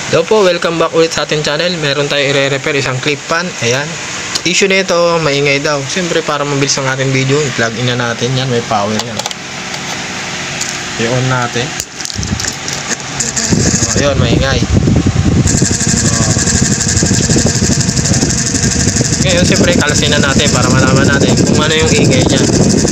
Hello po, welcome back ulit sa ating channel. Meron tayong i-repair isang clip pan. Ayan. Issue nito, maingay daw. Siyempre para mabilis ang ating video, i-plug in na natin. Yan, may power yan. I-on natin. Ayun, maingay. Ngayon, siyempre kalasin na natin para malaman natin kung ano yung ingay niya.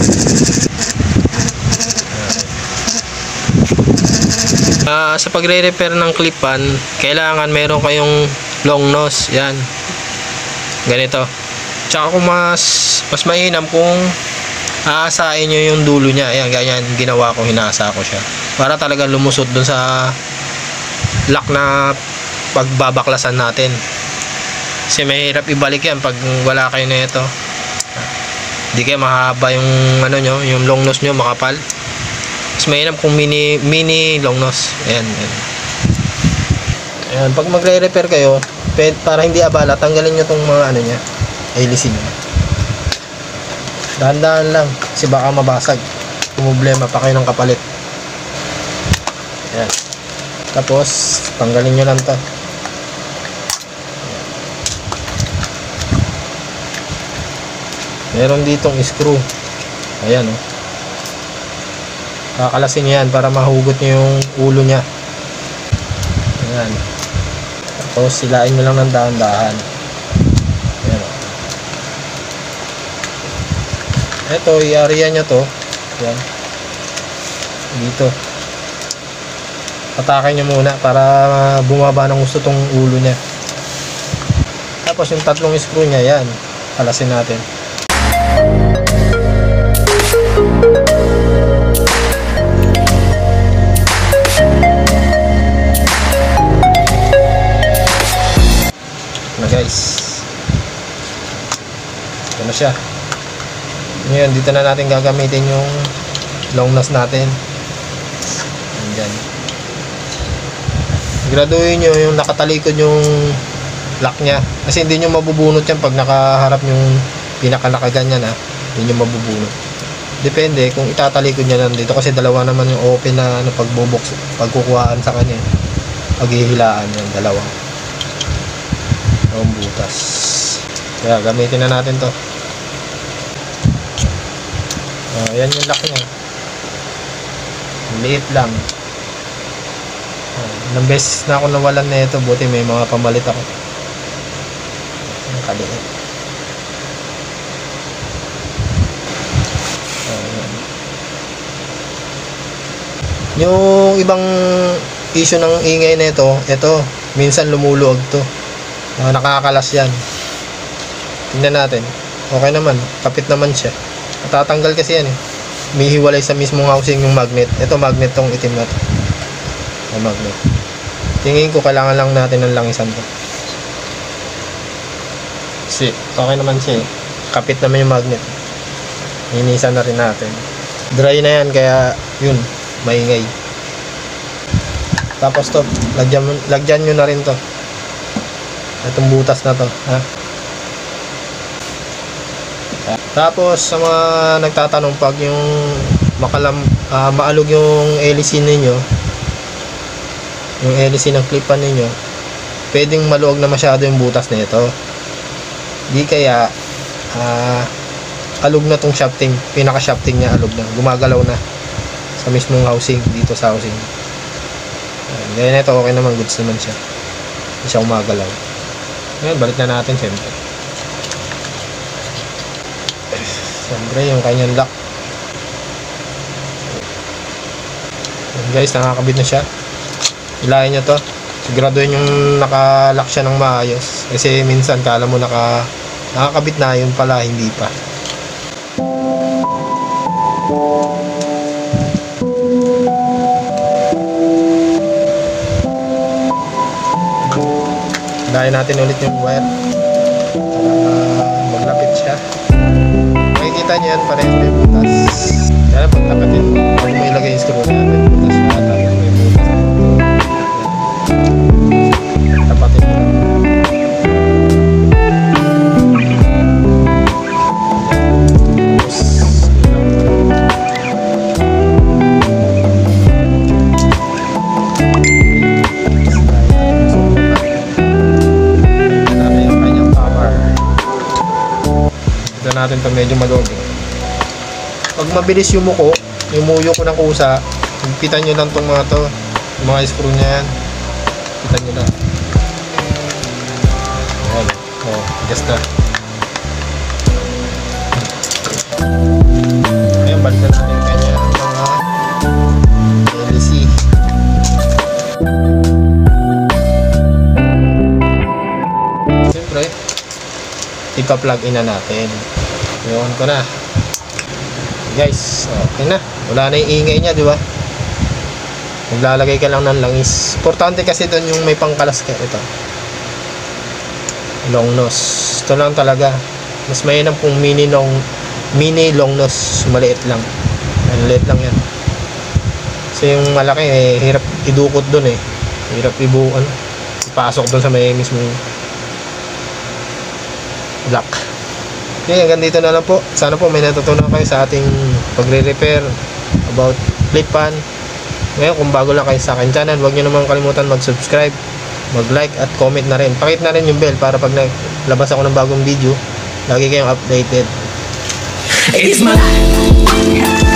Sa pagre-repair ng clip pan, kailangan meron kayong long nose. Yan. Ganito. Tsaka kung mas mainam kung aasain nyo yung dulo niya. Ayan, ganyan. Ginawa ko, hinasa ko siya. Para talaga lumusot dun sa lock na pagbabaklasan natin. Kasi mahirap ibalik yan pag wala kayo na ito. Hindi kayo mahaba yung ano nyo, yung long nose nyo makapal. Mas mainam kung mini long nose. Ayan, ayan. Ayan, pag magre-repair kayo, para hindi abala, tanggalin nyo tong mga ano nya, hélice nya. Dahan-dahan lang, kasi baka mabasag. Problema pa kayo ng kapalit. Ayan. Tapos, tanggalin nyo lang to. Meron ditong screw. Ayan, oh. Kakalasin nyo yan para mahugot nyo yung ulo nya. Ayan. Tapos silain nyo lang ng dahan-dahan. Ayan. Ito, i-area nyo to. Ayan. Dito. Patakin nyo muna para bumaba ng gusto tong ulo nya. Tapos yung tatlong screw nya, yan. Kalasin natin. Guys, ito na siya. Ngayon, dito na natin gagamitin yung long nose natin. Ayan. Graduhin nyo yung nakatalikod yung lock nya, kasi hindi nyo mabubunot yan pag nakaharap yung pinakalakaganyan, ha. Hindi nyo mabubunot. Depende kung itatalikod nya lang dito, kasi dalawa naman yung open na ano, pagbubox, pagkukuhaan sa kanya, paghihilaan yan, dalawa ang butas. Kaya gamitin na natin to. Yan yung lock nya. Liit lang. Ilang beses na ako nawalan na ito, buti may mga pamalit ako. Kaliit. Yung ibang issue ng ingay na ito, minsan lumuluwag to. Nakakalas yan. Tingnan natin. Okay naman. Kapit naman siya. Matatanggal kasi yan, eh. May hiwalay sa mismong housing yung magnet. Ito magnet tong itim na to. Magnet. Tingin ko kailangan lang natin ng langisan to. Kasi okay naman siya, eh. Kapit naman yung magnet. Inisan na rin natin. Dry na yan, kaya yun, maingay. Tapos to, lagyan nyo na rin to. Itong butas na to, ha? Tapos sa mga nagtatanong, pag yung maalog yung hélice ninyo, yung hélice ng clip pan ninyo, pwedeng maluwag na masyado yung butas na ito. Di kaya alog na tong shafting, pinaka shafting nya alog na, gumagalaw na sa mismong housing, dito sa housing. Ngayon ito, okay naman, goods naman siya, hindi siya umagalaw. Ngayon, balik na natin siyempre. Siyempre, yung kanyang lock. Ayan guys, nakakabit na siya. Ilahin nyo to. Siguraduhin yung nakalock siya ng maayos. Kasi minsan, kala mo nakakabit na, yun pala, hindi pa. Ilahin natin ulit yung wire para maglapit siya. Makikita nyo yan, parehas may butas. Kaya pagtapatin, pag mo ilagay yung screw na may butas na ata, may butas. Tapatin mo lang. Tapos natin ito medyo maluwag. Pag mabilis yumuko, yumuyo ko ng kusa, higpitan nyo lang itong mga to, yung mga screw nya yan. Higpitan nyo lang. Ayan. Oh, just na. Ayan, balikan natin yung kanya mga LC. Siyempre, ipa-plug in na natin. Yun ko na. Guys, okay na. Wala na yung ingay niya, di ba? Maglalagay ka lang ng langis. Importante kasi doon yung may pangkalas ka. Ito. Long nose. Ito lang talaga. Mas mainam kung mini long nose. Maliit lang. Maliit lang yan. Kasi yung malaki, hirap idukot doon eh. Hirap ipasok doon sa may mismong block. Okay, hanggang dito na lang po. Sana po may natutunan kayo sa ating pagre-repair about flip pan. Ngayon, kung bago lang kayo sa akin channel, huwag nyo naman kalimutan mag-subscribe, mag-like at comment na rin. Pakit na rin yung bell para pag naglabas ako ng bagong video, lagi kayong updated. It's my life.